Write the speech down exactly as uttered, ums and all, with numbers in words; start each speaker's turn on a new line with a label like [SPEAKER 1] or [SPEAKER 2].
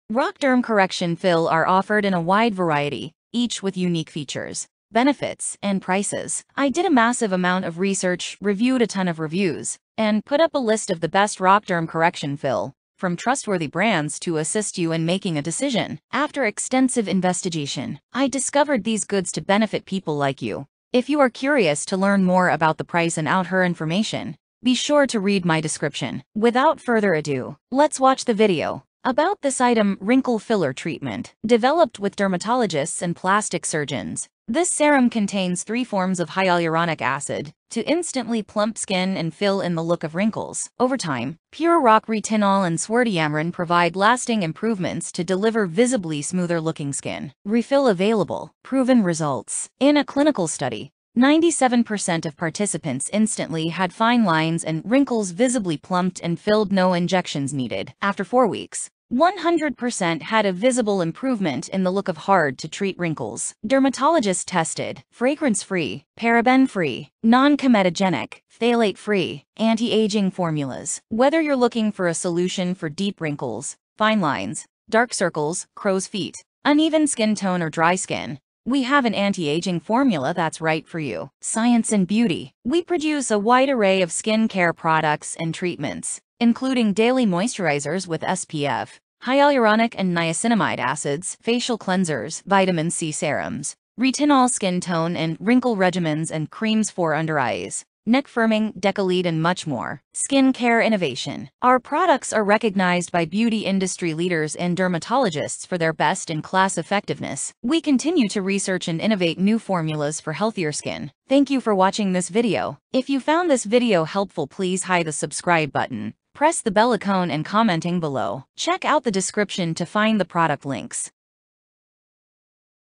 [SPEAKER 1] RoC Derm Correxion Fill are offered in a wide variety, each with unique features, benefits, and prices. I did a massive amount of research, reviewed a ton of reviews, and put up a list of the best RoC Derm Correction Fill from trustworthy brands to assist you in making a decision. After extensive investigation, I discovered these goods to benefit people like you. If you are curious to learn more about the price and out her information, be sure to read my description. Without further ado, let's watch the video. About this item, wrinkle filler treatment, developed with dermatologists and plastic surgeons. This serum contains three forms of hyaluronic acid to instantly plump skin and fill in the look of wrinkles. Over time, pure RoC retinol and swerdiamrin provide lasting improvements to deliver visibly smoother-looking skin. Refill available. Proven results. In a clinical study, ninety-seven percent of participants instantly had fine lines and wrinkles visibly plumped and filled, no injections needed. After four weeks, one hundred percent had a visible improvement in the look of hard-to-treat wrinkles. Dermatologists tested fragrance-free, paraben-free, non-comedogenic, phthalate-free, anti-aging formulas. Whether you're looking for a solution for deep wrinkles, fine lines, dark circles, crow's feet, uneven skin tone, or dry skin, we have an anti-aging formula that's right for you. Science and beauty. We produce a wide array of skincare products and treatments, including daily moisturizers with S P F, hyaluronic and niacinamide acids, facial cleansers, vitamin C serums, retinol skin tone and wrinkle regimens, and creams for under eyes, neck firming, décolleté, and much more. Skincare innovation. Our products are recognized by beauty industry leaders and dermatologists for their best-in-class effectiveness. We continue to research and innovate new formulas for healthier skin. Thank you for watching this video. If you found this video helpful, please hit the subscribe button, press the bell icon, and commenting below. Check out the description to find the product links.